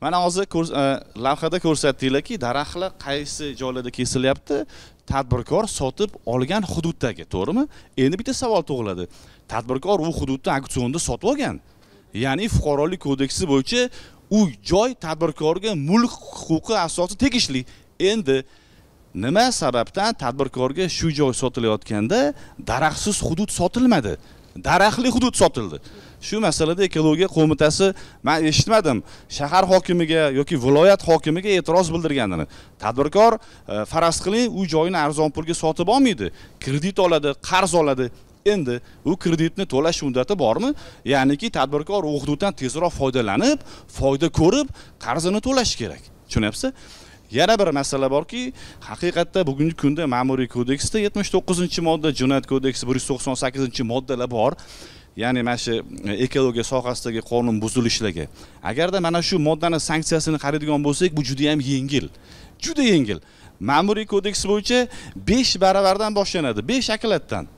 Mana hozir lavhada ko'rsatdinglarki, daraxtlar qaysi joylarda kesilyapti? Tadbirkor sotib olgan hududdagi, to'g'rimi? Endi bitta savol tug'iladi. Tadbirkor u hududni auksionda sotib olgan. Ya'ni fuqarolik kodeksi bo'yicha u joy tadbirkorga mulk huquqi asosida tegishli. Endi nima sababdan tadbirkorga shu joy sotilayotganda daraxtsiz hudud sotilmadi? Daraxtli hudud sotildi. Shu masalada ekologiya qo'mitasi men eshitmadim shahar hokimiga yoki viloyat hokimiga e'tiroz bildirganini. Tadbirkor faraz qiling, u joyini arzon pulga sotib olmaydi, kredit oladi, qarz oladi. Endi u kreditni to'lash muddati bormi? Ya'niki tadbirkor u hududdan tezroq foydalanib, foyda ko'rib, qarzini to'lash kerak. Tushunyapsiz? Yana bir masala borki, haqiqatda bugungi kunda Ma'muriy kodeksda 79-modda, Jinoyat kodeksi 198-moddalar bor. Ya'ni mana shu ekologiya sohasidagi qonun buzilishlarga. Agarda mana shu moddani sanksiyasini qaraydigan bo'lsak, bu juda ham yengil. Juda yengil. Ma'muriy kodeks bo'yicha 5 baravardan boshlanadi, 5 aklatdan.